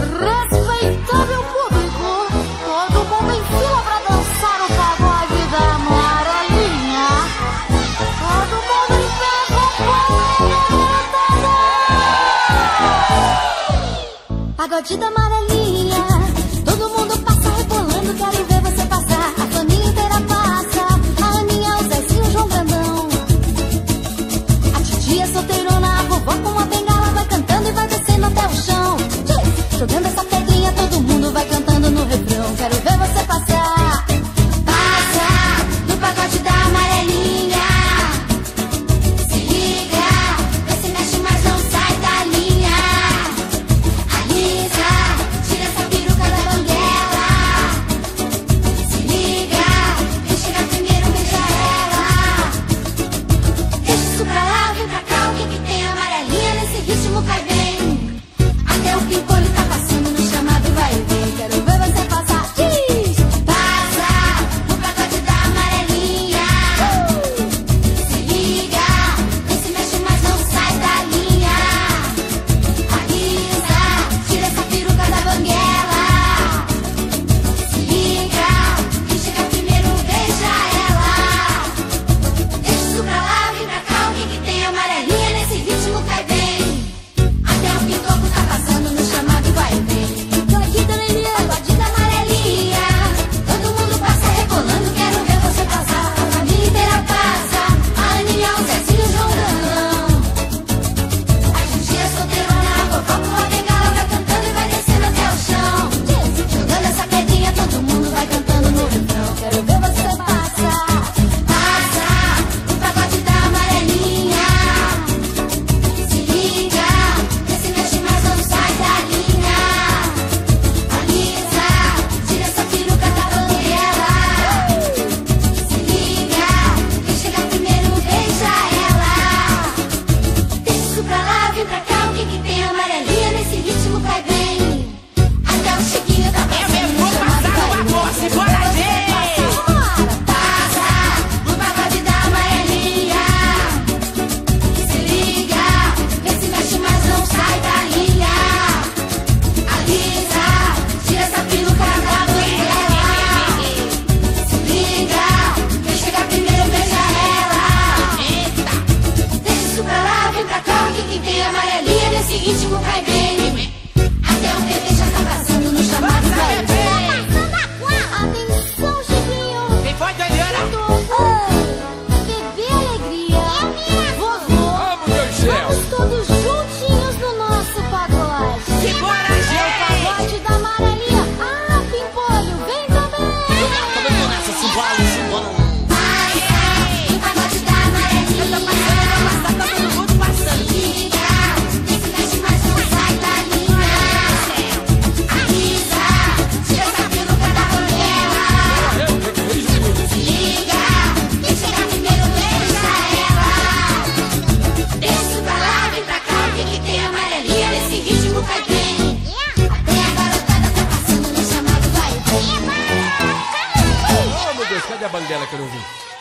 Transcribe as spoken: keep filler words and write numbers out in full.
Respeitável público, todo mundo em fila pra dançar o pagode da amarelinha. Todo mundo em pé, acompanha. Pagode da amarelinha, todo mundo passa rebolando, quero ver você passar. A família inteira passa, a Aninha, o Zezinho, o João Grandão. A titia solteirona, a vovó com uma bengala vai cantando e vai descendo até o chão. Jogando essa pedrinha, todo mundo vai cantando no refrão. Quero ver você passar. Passa no pagode da amarelinha. Se liga, vê se mexe, mas não sai da linha. Alisa, tira essa peruca da banguela. Se liga, quem chega primeiro beija ela. Deixa isso pra lá, vem pra cá, o que que tem amarelinha? Nesse ritmo cai bem. Até o pimpolho tá passando no chamado vai ver. Quero ver você passar. Diz! Passa no pagode da amarelinha. Se liga, vem se mexe, mas não sai da linha. Alisa, tira essa peruca da banguela. Se liga, quem chega primeiro beija ela. Deixa isso pra lá, vem pra cá, o que que tem amarelinha? Nesse ritmo cai bem. Até o pintoco tá passando no chamado vai ver. Tô aqui, dona Eliana. Pagode da amarelinha, todo mundo passa rebolando, quero ver você passar. A família inteira passa, a Aninha, o Zezinho, o João Grandão. A titia solteirona, a vovó com a bengala vai cantando e vai descendo até o chão. Jogando essa pedrinha, todo mundo vai cantando no refrão. Quero ver você passar. Passa no pagode da amarelinha. Se liga, vê se mexe, mas não sai da linha. Alisa, tira essa peruca da banguela. Se liga, quem chega primeiro beija ela. Deixa isso pra lá, vem pra cá, o que que tem amarelinha? Nesse ritmo cai bem. Até o Chiquinho tá passando no chamado vai ver. Bora ver! Passa no pagode da amarelinha. Se liga, vê se mexe, mas não sai da linha. Alisa, tira essa peruca da banguela. Se liga, quem chega primeiro beija ela. Deixa isso pra lá, vem pra cá, o que que tem amarelinha? Nesse ritmo cai bem. Até o bebê já tá passando no chamado vai ver. Atenção, Chiquinho. Quem foi, dona Eliana? Bebê Alegria, vovô, Oh, meu Deus do céu! vamos todos juntinhos no nosso pagode. Segura, É o gente! pagode da amarelinha. Ah, Pimpolho, vem também. Nessa, simbora, simbora. Passa no pagode da amarelinha. Tá todo mundo passando. Liga, vem se mexe, mas não sai da linha. Alisa, tira essa peruca da banguela. Se liga, quem chega primeiro beija ela. Deixa isso pra lá, vem pra cá, o que que tem amarelinha? Nesse ritmo cai bem. Até a garotada tá passando no chamado vai ver. Oh, meu Deus, cadê a banguela que eu não vi?